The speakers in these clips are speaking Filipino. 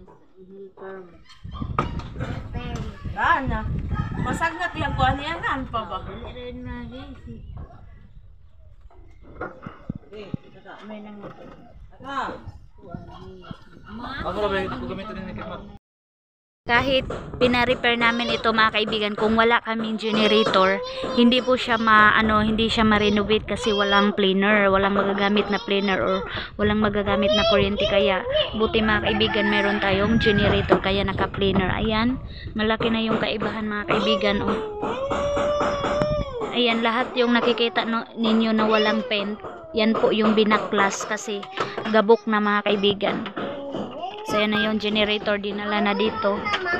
Ana. Masagnak lang ko ani anan pa ba? May nang kahit pina-repair namin ito mga kaibigan, kung wala kaming generator, hindi po siya hindi siya ma-renovate kasi walang planer, walang magagamit na planer or walang magagamit na kuryente. Kaya buti mga kaibigan meron tayong generator kaya naka-planer. Ayan, malaki na yung kaibahan mga kaibigan. Oh. Ayan, lahat yung nakikita ninyo na walang paint, yan po yung binaklas kasi gabok na mga kaibigan. So yan na yung generator, dinala na dito.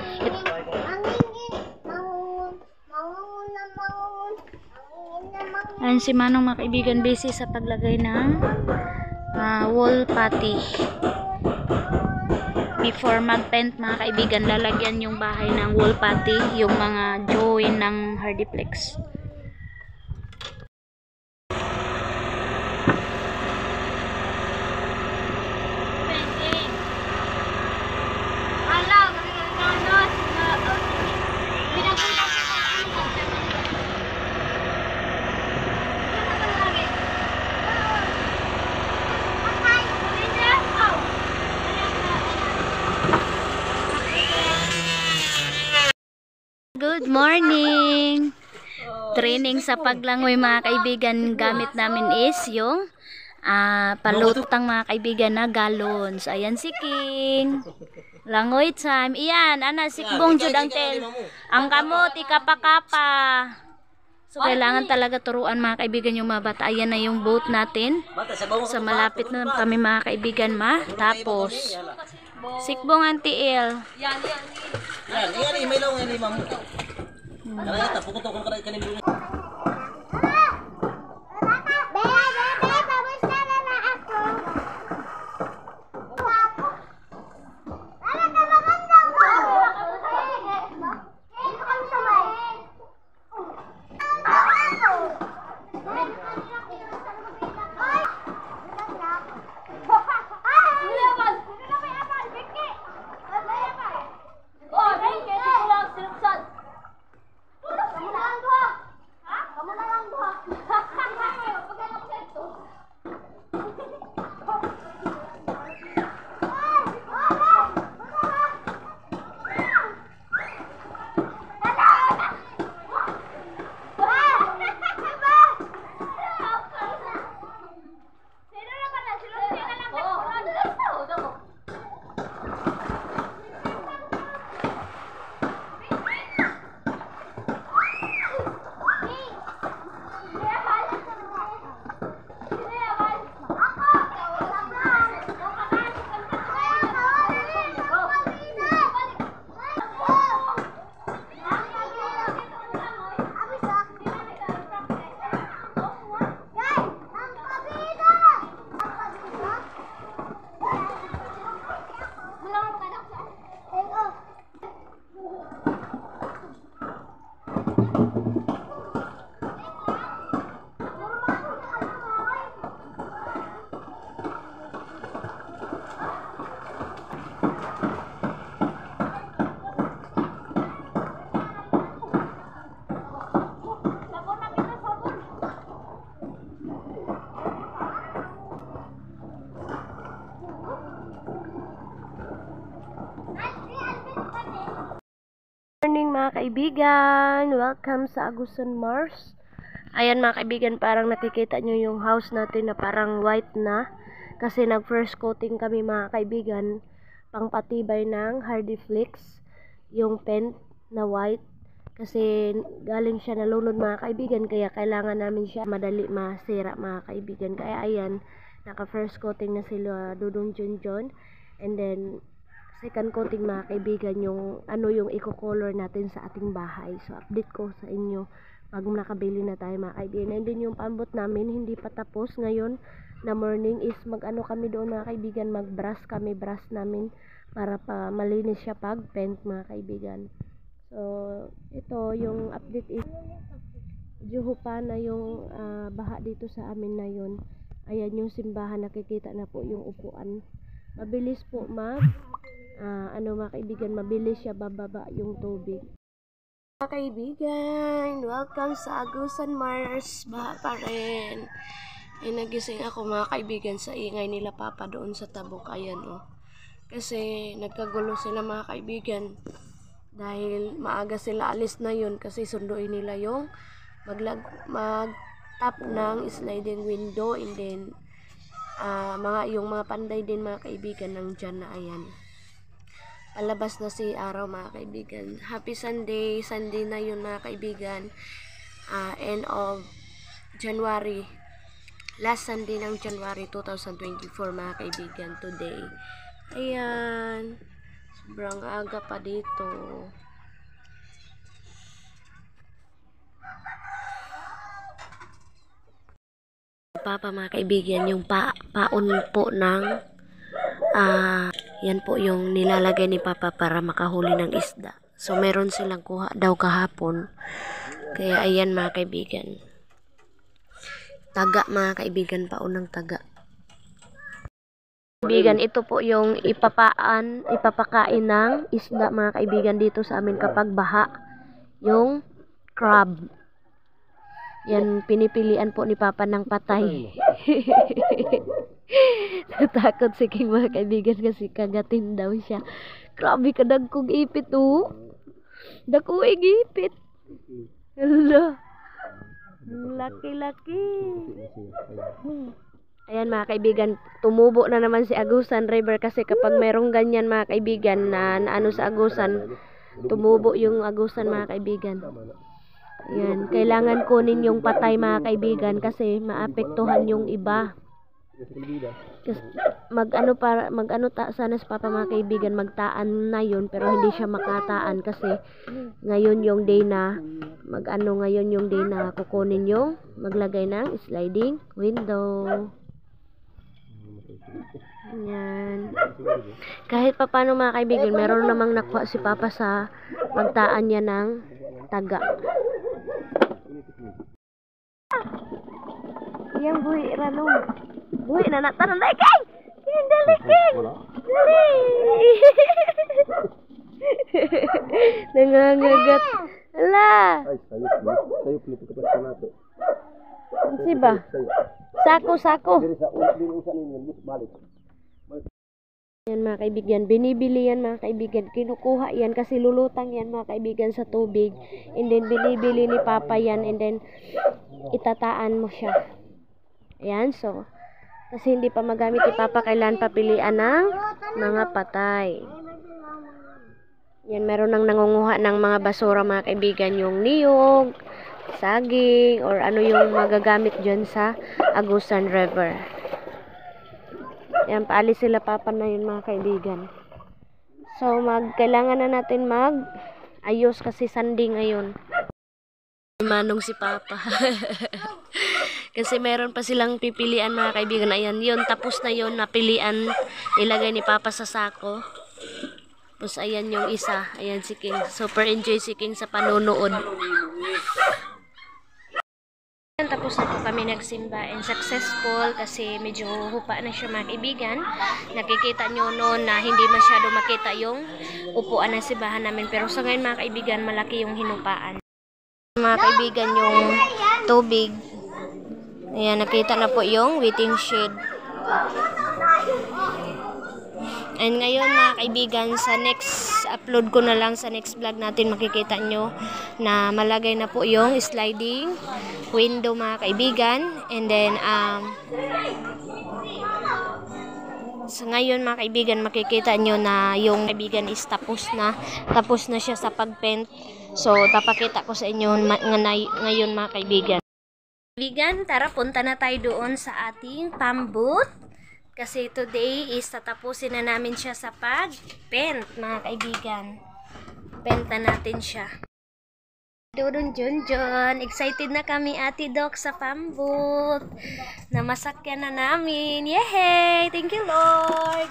Ayan si Manong mga kaibigan, busy sa paglagay ng wall putty. Before mag-paint mga kaibigan, lalagyan yung bahay ng wall putty, yung mga join ng hardiplex. Good morning! Training sa paglangoy mga kaibigan, gamit namin is yung palutang mga kaibigan na gallons. Ayan si King. Langoy time. Iyan, sikbong jud ang tel. Ang kamot, ikapa-kapa. So kailangan talaga turuan mga kaibigan yung mga bata. Ayan na yung boat natin. So malapit na kami mga kaibigan tapos. Sikbong ang tiil. Yan, may lang yan, mamu. Karayata, pukutok ka kanil. Morning mga kaibigan, welcome sa Agusan Mars. Ayan mga kaibigan, parang nakikita nyo yung house natin na parang white na kasi nag first coating kami mga kaibigan, pangpatibay ng Hardiflex yung paint na white kasi galing siya nalunod mga kaibigan, kaya kailangan namin siya madali masira mga kaibigan. Kaya ayan, naka first coating na sila Dudong Junjun, and then second coating mga kaibigan yung yung eco-color natin sa ating bahay. So update ko sa inyo pag nakabili na tayo mga kaibigan. And then yung pambot namin hindi pa tapos ngayon na morning is kami doon mga kaibigan, mag-brush kami, brush namin para pa malinis siya pag paint mga kaibigan. So ito yung update is juhupa na yung baha dito sa amin na yun. Ayan yung simbahan, nakikita na po yung upuan. Mabilis po mga kaibigan, mabilis siya bababa yung tubig. Mga kaibigan, welcome sa Agusan Mars. Baha pa rin. Ay, nagising ako mga kaibigan sa ingay nila papa doon sa tabok. Ayan kasi nagkagulo sila mga kaibigan. Dahil maaga sila alis na yun kasi sunduin nila yung mag-tap ng sliding window, and then yung mga panday din mga kaibigan ng dyan na ayan. Palabas na si araw mga kaibigan. Happy Sunday. Sunday na yun mga kaibigan. End of January. Last Sunday ng January 2024 mga kaibigan today. Ayan. Sobrang aga pa dito. Papa mga kaibigan, yung paon po ng yan po yung nilalagay ni Papa para makahuli ng isda. So meron silang kuha daw kahapon. Kaya ayan mga kaibigan. Taga mga kaibigan, paon ng taga. Kaibigan, ito po yung ipapakain ng isda mga kaibigan dito sa amin kapag baha. Yung crab. Yan, pinipilian po ni Papa ng patay. Natakot si King mga kaibigan kasi kagatin daw siya. Grabe ka, dagkong ipit Dagkong ipit. Hala. Laki-laki. Ayan mga kaibigan, tumubo na naman si Agusan River kasi kapag merong ganyan mga kaibigan na ano sa Agusan, tumubo yung Agusan mga kaibigan. Ayan, kailangan kunin yung patay mga kaibigan kasi maapektuhan yung iba. Kasi sana sa Papa mga kaibigan, magtaan na yun pero hindi siya makataan kasi ngayon yung day na kukunin yung maglagay ng sliding window. Yan. Kahit pa paano mga kaibigan, meron namang nakuha si Papa sa pagtaan niya ng taga. Yang buhi rano. Buhi na natanan na kay. Dali kay. Dali. Nangangagat. Ala. Sayop ni pagkapas nato. Si ba? Sako. Yan mga kaibigan, binibili yan mga kaibigan, kinukuha yan kasi lulutang yan mga kaibigan sa tubig, and then binibili ni Papa yan, and then itataan mo siya. Ayan, so kasi hindi pa magamit ni Papa, kailan papilian ng mga patay. Yan, meron nang nangunguha ng mga basura mga kaibigan, yung niyog, saging, or ano yung magagamit dyan sa Agusan River. Yan, paalis sila Papa na yun mga kaibigan. So, kailangan na natin ayos kasi Sunday ngayon. Manong si Papa. Kasi meron pa silang pipilian mga kaibigan. Ayan, yun, tapos na yun, napilian, ilagay ni Papa sa sako. Tapos ayan yung isa, ayan si King. Super enjoy si King sa panonood. Tapos na po kami nagsimba and successful kasi medyo hupa na siya mga kaibigan. Nakikita nyo noon na hindi masyado makita yung upuan ng simbahan namin. Pero sa ngayon mga kaibigan, malaki yung hinupaan. Mga kaibigan, yung tubig. Ayan, nakita na po yung waiting shed. And ngayon mga kaibigan, sa next upload ko na lang, sa next vlog natin makikita nyo na malagay na po yung sliding window mga kaibigan. And then sa ngayon mga kaibigan, makikita nyo na yung kaibigan is tapos na siya sa pagpaint. So tapakita ko sa inyo ngayon mga kaibigan. Tara, punta na tayo doon sa ating pambooth. Kasi today is tatapusin na namin siya sa pag-paint, mga kaibigan. Paint na natin siya. Dodon Junjun, excited na kami Ate Doc sa pambooth. Namasakyan na namin. Yay! Thank you Lord!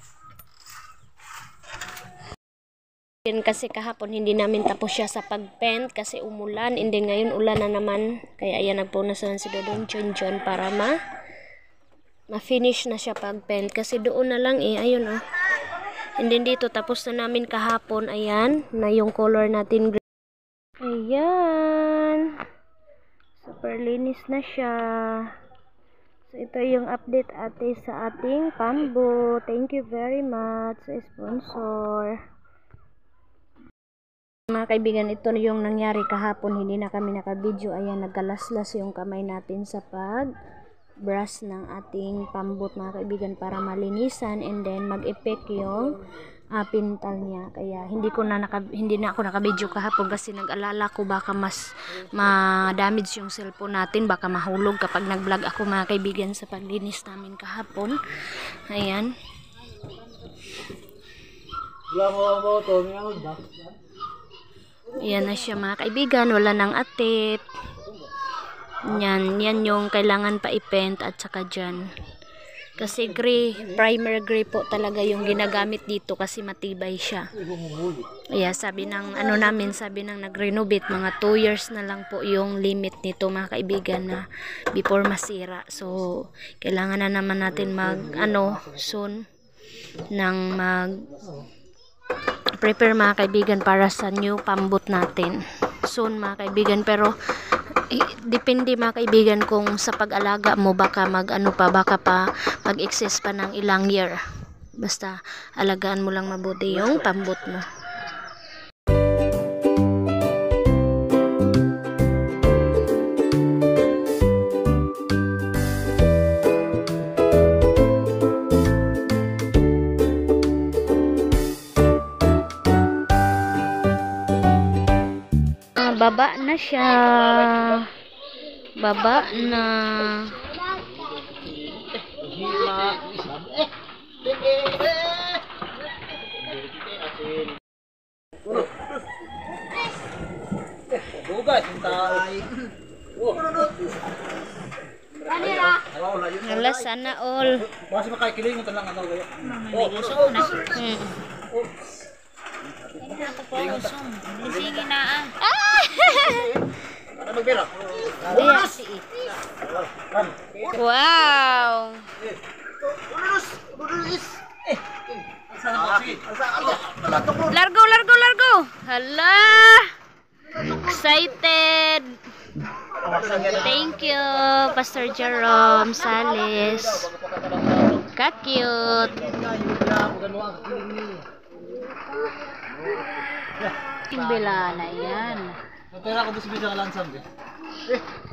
Yan kasi kahapon hindi namin tapos siya sa pag-paint kasi umulan. And then ngayon ulan na naman. Kaya ayan, nagpunasan si Dodon Junjun para ma-finish na siya pag-paint kasi doon na lang ayun And then dito, tapos na namin kahapon. Ayan, na yung color natin green. Ayan. Super linis na siya. So, ito yung update ate sa ating pambo. Thank you very much sa sponsor. Mga kaibigan, ito yung nangyari kahapon. Hindi na kami naka-video. Ayan, nagkalaslas yung kamay natin sa pag-brush ng ating pambot, mga kaibigan, para malinisan and then mag-effect yung pintal niya. Kaya hindi na ako naka-video kahapon kasi nag-alala ko baka mas ma-damage yung cellphone natin, baka mahulog kapag nag-vlog ako, mga kaibigan, sa paglinis namin kahapon. Ayan. Yan na siya, mga kaibigan, wala nang atip. Yan yung kailangan pa i-paint at saka dyan. Kasi gray, primer gray po talaga yung ginagamit dito kasi matibay siya. Kaya sabi ng sabi ng nag-renovate, mga 2 years na lang po yung limit nito, mga kaibigan, na before masira. So, kailangan na naman natin soon prepare, mga kaibigan, para sa new pambot natin. Soon, mga kaibigan, pero depende, mga kaibigan, kung sa pag-alaga mo baka mag-excess pa ng ilang year. Basta alagaan mo lang mabuti yung pambot mo. Baba na siya. Baba na. Bugas, hintay. Wala, sana all. Basi makakiling ito lang ano gaya. May gusto na. Sige na Ano magbira? Wow. Largo. Hala. Excited. Thank you, Pastor Jerome Sales. Ka-cute. Bila na yan. Pero ako busy-busy ka lang sam.